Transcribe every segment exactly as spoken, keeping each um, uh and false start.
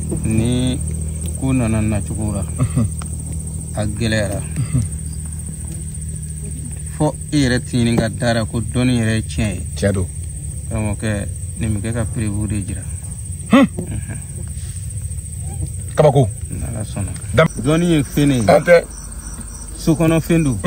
ni ku nana na cugura a gɛlɛyara fo i yɛrɛ tini ka dara ko dɔnni yɛrɛ tiɲɛ ye tiɲɛ don karamɔgɔkɛ nin bɛ kɛ ka prévu de jira kabako n'ala sɔnna dɔnni ye fɛn ye tɛ sokɔnɔ fɛn don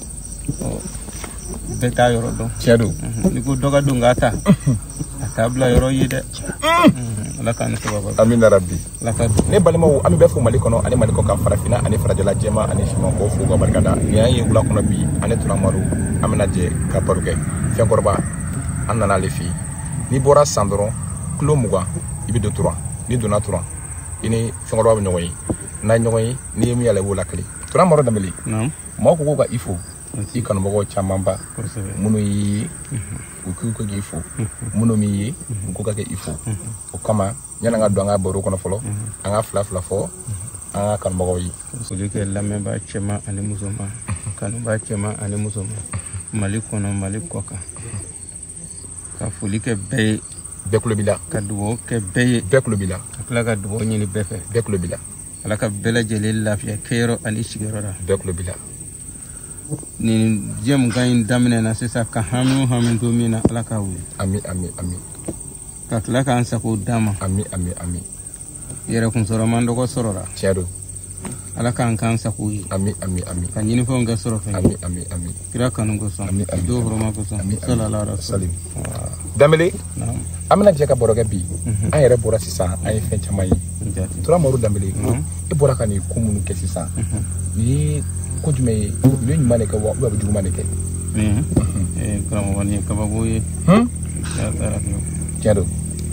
bɛɛ t'a yɔrɔ dɔn tiɲɛ don ni ko dɔ ka don k'a ta a t'a bila yɔrɔ ye dɛ ala k'an sababa amina rabbi ala ka ne balimaw an bɛ fo Mali kɔnɔ ani Mali kɔ kan farafina ani farajɛla jɛma ani siman ko fo ka barikada ni an ye wula kɔnɔ bi ani Turamaro an bɛna jɛ ka baro kɛ fɛnkɔrɔba an nana ale fɛ yen n'i bɔra san dɔrɔn kilo mugan i bɛ don Turan n'i donna Turan i ni fɛnkɔrɔba bɛ ɲɔgɔn ye n'a ye ɲɔgɔn ye n'i ye min yɛlɛ i b'o lakile Turamaro Danbele maaw ko ko ka i fo i kanubagaw camanba minnu y'i u k'u ka k'i fo minnu m'i ye u ko ka kɛ i fo o kama yanni an ka don an ka baro kɔnɔ fɔlɔ an ka fila fila fɔ an ka kanubagaw ye foli kɛ lamɛnbaa cɛman ani musoman kanubaa cɛman ani musoman Mali kɔnɔ Mali kɔ kan ka foli kɛ bɛɛ ye bɛɛ kulo b'i la ka dugawu kɛ bɛɛ ye bɛɛ kulo b'i la ka tila ka dugawu ɲini bɛɛ fɛ bɛɛ kulo b'i la ala ka bɛɛ lajɛlen lafiya kɛyɔrɔ ani sigiyɔrɔ la bɛɛ kulo b'i la nin jɛmukan in daminɛna sisan ka hami o hami to min na ala ka wuli ami ami ami ka tila k'an sago d'a ma ami ami ami yɛrɛ kun sɔrɔ man dɔgɔ sɔrɔ la tiɲɛ don ala k'an k'an sago ye ami ami ami ka ɲinifɛnw kɛ sɔrɔ fɛn ami ami ami kira kanu kosɔn ami ami do hɔrɔma kosɔn sallallahu alaihi wasallam Danbele an bɛna jɛ ka baro kɛ bi an yɛrɛ bɔra sisan an ye fɛn caman ye Turamaro Danbele e bɔra ka nin ko minnu kɛ sisan ni ko jumɛn ye u bɛ ɲuman de kɛ wa u bɛ juguman de kɛ ee karamɔgɔ nin ye kabako ye tiɲɛ don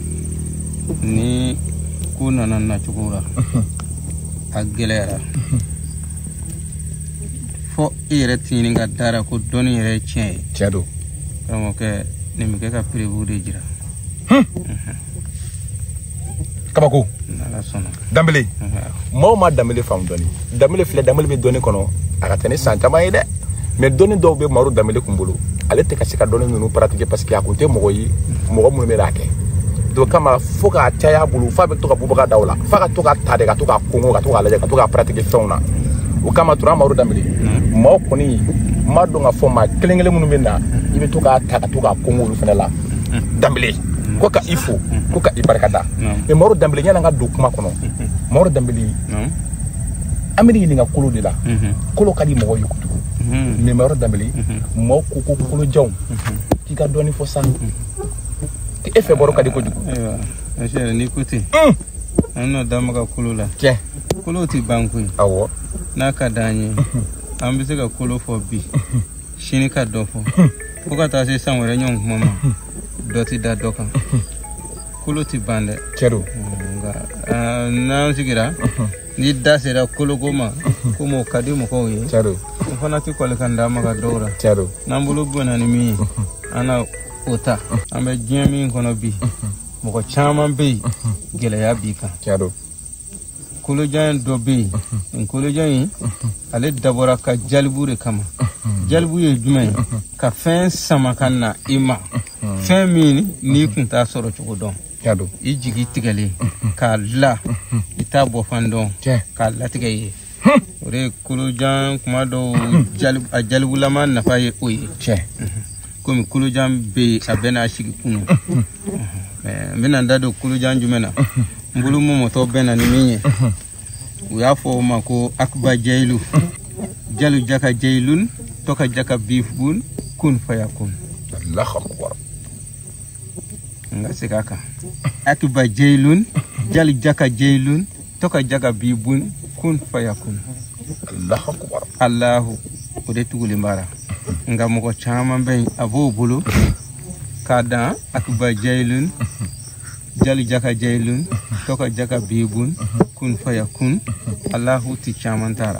ni ko nana nacogo la a gɛlɛyara fo i yɛrɛ tini ka dara ko dɔnni yɛrɛ tiɲɛ ye tiɲɛ don karamɔgɔkɛ nin bɛ kɛ ka prévu de jira kabako n'ala sɔnna Danbele maaw ma Danbele faamu dɔɔni Danbele filɛ Danbele bɛ dɔnni kɔnɔ a ka tɛ ni san caman ye dɛ mais dɔnni dɔw bɛ Maro Danbele kun bolo ale tɛ ka se ka dɔnni ninnu pratiquer parce que a kun tɛ mɔgɔ ye mɔgɔ minnu bɛ n'a kɛ donc kama fo k'a caya a bolo f'a bɛ to ka bubaga da o la f'a ka to ka ta de ka to k'a kongo ka to k'a lajɛ ka to k'a pratiquer fɛnw na o kama Turamaro Danbele maaw kɔni ma dɔn ka fɔ maa kelen kelen minnu bɛ na i bɛ to k'a ta ka to k'a kongo olu fana la Danbele ko ka i fo ko ka i barikada mais Maro Danbele ɲani an ka don kuma kɔnɔ Maro Danbele an bɛ ɲininka kolo de la kolo ka di mɔgɔw ye kojugu mais Maro Danbele maaw ko ko kolojanw k'i ka dɔɔni fɔ sa e fɛ baro ka di kojugu ayiwa ni ko ten an n'o da maga kolo la tiɲɛ kolo tɛ ban koyi awɔ n'a ka d'an ye an bɛ se ka kolo fɔ bi sini ka dɔ fɔ fo ka taa se san wɛrɛ ɲɔgɔn kuma ma dɔ tɛ da dɔ kan kolo tɛ ban dɛ tiɲɛ don nka n'an sigira ni da sera koloko ma komi o ka di mɔgɔw ye tiɲɛ don o fana tɛ kɔli ka da maga dɔw la tiɲɛ don n'an bolo bɔnna ni min ye an na o ta an bɛ diɲɛ min kɔnɔ bi mɔgɔ caman bɛ yen gɛlɛya b'i kan tiɲɛ don kolojan dɔ bɛ yen nin kolojan in ale dabɔra ka jalibu de kama jalibu ye jumɛn ye ka fɛn sama ka na i ma fɛn min n'i kun t'a sɔrɔ cogo dɔn i jigi tigɛlen k'a la i t'a bɔ fan dɔn k'a latigɛ ye o de ye kolojan kuma dɔw a jalibulama nafa ye o ye komi kolojan bɛ yen a bɛɛ n'a sigi kunu n bɛna n da don kolojan jumɛn na n bolo mɔmɔtɔ bɛ na ni min ye u y'a fɔ o ma ko akuba jayilu jalu jaka jayilun toka jaka bifbun kun fayakun n ka segin a kan akuba jayilun jalu jaka jayilun toka jaka bifbun kun fayakun Allahu o de tugulen b'a la nka mɔgɔ caman bɛ yen a b'o bolo k'a dan akuba jayilun jalu jaka jailun toka jaka bibun kun fayakun Allahu ti caman tara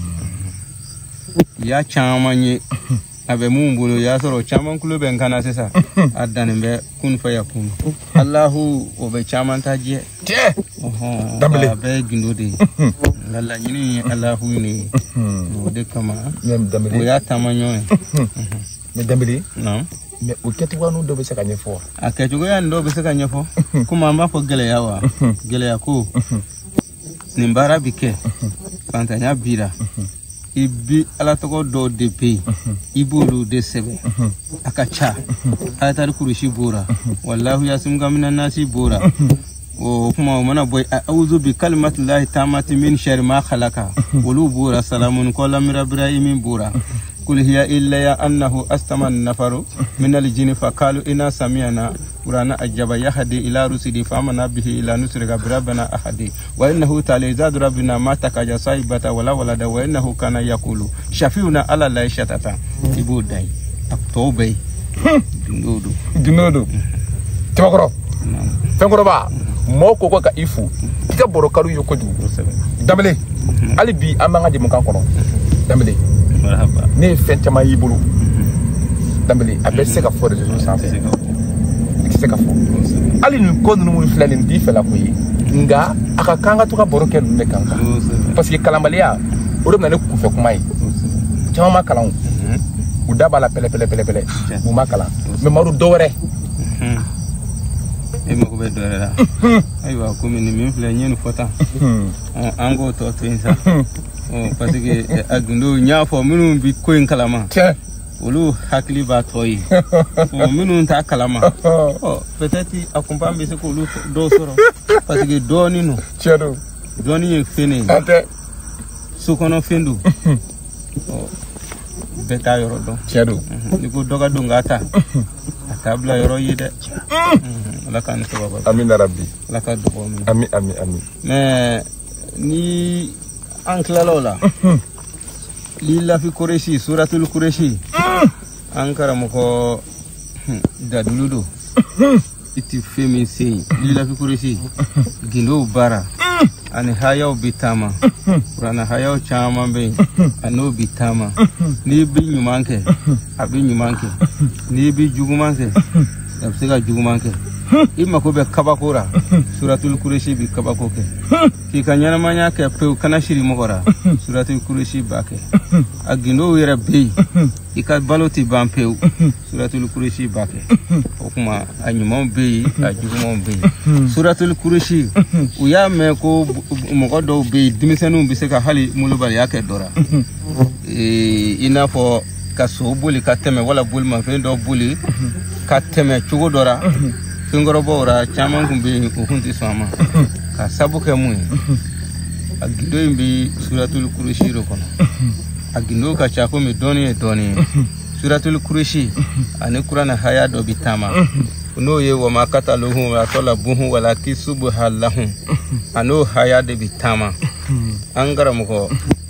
ya caman ye a bɛ mun bolo ya sɔrɔ caman kulo bɛ n kana sisan a dannen bɛ kun fayakun Allahu o bɛ caman ta jɛ ɔhɔn a bɛɛ ye gindo de ye nka laɲini ye Allahu ne ye o de kama o y'a taama ɲɔgɔn ye mais Danbele mais o kɛcogoya n'u dɔ bɛ se ka ɲɛfɔ wa a kɛcogoya nin dɔ bɛ se ka ɲɛfɔ komi an b'a fɔ gɛlɛya wa gɛlɛya ko nin baara bi kɛ fantanya bira i bi ala tɔgɔ dɔw de bɛ yen i b'olu de sɛbɛn a ka ca ayatari kurusi bora wallahu yasimuka mina nasi bora o kuma o mana bɔ a'udhu bi kalimatillahi tammati min sharri ma khalaqa olu bora salamun qala min ibrahim bora قل هي إلا أنه أستمع النفر من الجن فقالوا إنا سمعنا قرآنا أجاب يهدي إلى رشد فآمنا به إلى نشرك بربنا أحد وإنه تعالى زاد ربنا ما تكاجا صاحبة ولا ولد وإنه كان يقول شفيعنا على الله شتاتا يبو داي أكتوبي دنودو دنودو تبكرو تبكرو با moko ko ka ifu tika borokaru yokodu damele ali bi amanga de mon kan kono damele marhaba ne fen chama yibulu damele abe se ka fo de so sanfé se ka fo ali nu ko nu mu flani di fela ko yi nga aka kanga to ka borokel ne kanga parce que kalambalia o na ne ku fe kuma yi chama ma kalan u daba la pele pele pele pele mu ma kalan me maru dowre e mo ko be dore la aywa ko min min fla ñen fota ango to to insa o parce que agundo ñafo minum bi ko en kalama olu hakli ba toyi o minum ta kalama o peut-être accompagne be se ko lu do soro parce que doni no chedo doni en fene ate su kono fendu o beta yoro do chedo ni ko doga do ngata atabla yoro yide lakan to baba amin rabbi lakan do amin amin amin amin mais ni ankla lola lilla fi quraishi suratul quraishi ankara moko daduludo iti femi sei lilla fi quraishi gindo bara ani hayaw bitama rana hayaw chama be ano bitama ni bi nyumanke abi nyumanke ni bi jugumanke absega jugumanke imma ko be kabakora suratul quraishi bi kabakoke ki kanyana manya ke pe kana shiri mogora suratul quraishi bake agindo wera be ika baloti bampe suratul quraishi bake okuma anyuma be ajuma be suratul quraishi uya me ko mogodo be dimisenu bi se ka hali mulubal yake dora e ina fo kaso buli kateme wala bulma fe do buli kateme chugo dora fingoro bora chaman kumbe ukunti sama ka sabuke mu agido imbi suratul quraishi ro kono agindo ka chako mi doni e doni suratul quraishi ani qur'ana haya do bitama no ye wa makataluhu wa talabuhu wala kisubhalahum ano haya de bitama angara muko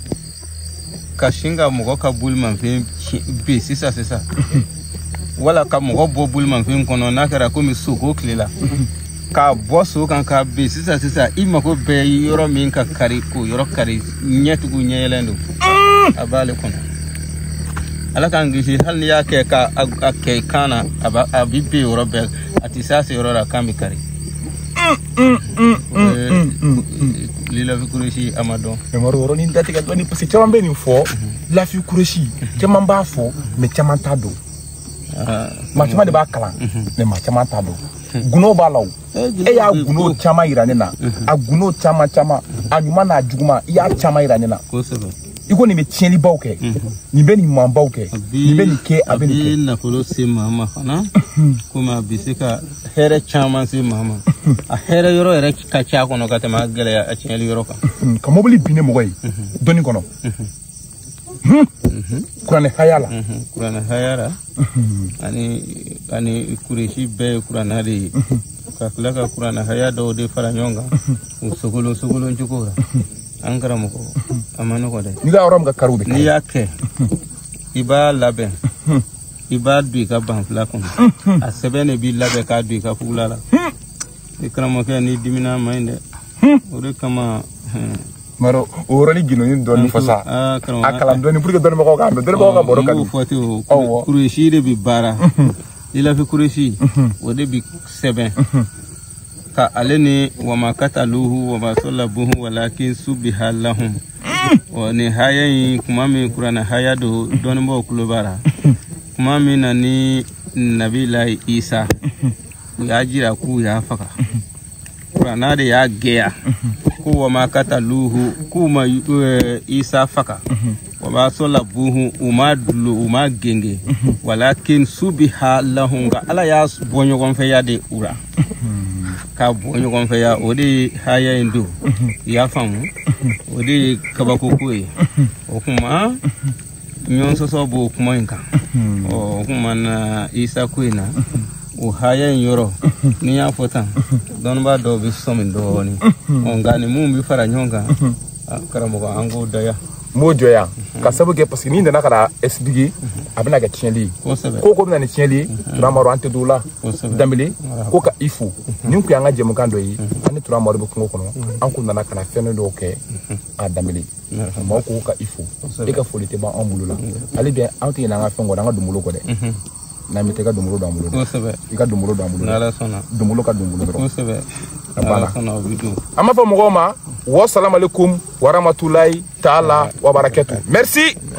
kashinga muko kabul man fe be sisa sisa wala ka mo bo bulman fim kono nakara ko mi suko klela ka boso kan ka be sisa sisa ima ko be yoro min ka kari ko yoro kari nyetugo nyelendo abale kono ala kan gishi hal ni yake ka akai kana aba abibe yoro be atisase yoro ra kambi kari lila fi kureshi amado me maro ro ni dati ka doni parce que chambe ni fo la fi kureshi chamamba fo me chamanta do ma chama de ba kala ne ma chama ta do guno ba law e ya guno chama irane na aguno chama chama anyuma na juguma ya chama irane na ko sebe iko ni me tieni bawke ni be ni mamba ke ni be ni ke abeni ke na folo se mama fana kuma bisika here chama se mama a here yoro ere ka cha kono ka tema gele a tieni yoro ka ka mobili bine mo goy doni kono Kurane hayala Kurane hayala ani ani kureshi be kurana hadi kakulaka kurana hayado de faranyonga usogolo sogolo njukura angara moko amano ko de niga orom ga karube ni yake iba labe iba dui ka banfla kon asebene bi labe ka dui ka fulala ikramo ke ni dimina mainde ore kama maro orali gino ni doni fasa akala doni pour que doni mako ga doni mako ga boro kadi foti o kureshi de bi bara ila fi kureshi o de bi seben ka aleni wa makataluhu wa masalabuhu walakin subhalahum o ne hayayi kuma mi kurana haya do doni mo kulubara kuma mi nani nabilahi Isa u y'a jira k'u y'a faga kuranna de y'a gɛya ko wa ma kataluhu k'u ma Isa faga wa ma salabuhu u ma dulu u ma genge walakin subiha lahum nga Ala y'a bɔ ɲɔgɔn fɛ ya de ura ka bɔ ɲɔgɔn fɛ ya o de haya in do i y'a faamu o de kabako ko ye o kuma ɲɔgɔn sɔsɔ b'o kuma in kan o kuma na Isa ko in na o haya in yɔrɔ ni y'a fɔ tan dɔnniba dɔw bɛ sɔmi dɔɔni nka ni mun bɛ fara ɲɔgɔn kan karamɔgɔ an k'o daya m'o jɔya ka sabu kɛ parce que n'i nana ka na expliquer a bɛna kɛ tiɲɛli ye ko ko bɛna ni tiɲɛli ye Turamaro an tɛ don o la Danbele ko ka i fo nin kun y'an ka jɛmukan dɔ ye an ni Turamaro bɛ kungo kɔnɔ an kun nana ka na fɛn dɔw kɛ a Danbele maaw ko ka i fo e ka foli tɛ ban anw bolo la hali bi an tɛ ɲinɛ an ka fɛn kɔ an ka donbolo kɔ dɛ n'an bɛ taa i ka donbolo d'an bolo i ka donbolo d'an bolo donbolo ka donbolo dɔrɔn a banna an b'a fɔ mɔgɔw ma wa salamu alaikum wa rahmatulahi taala wa barakatuh merci.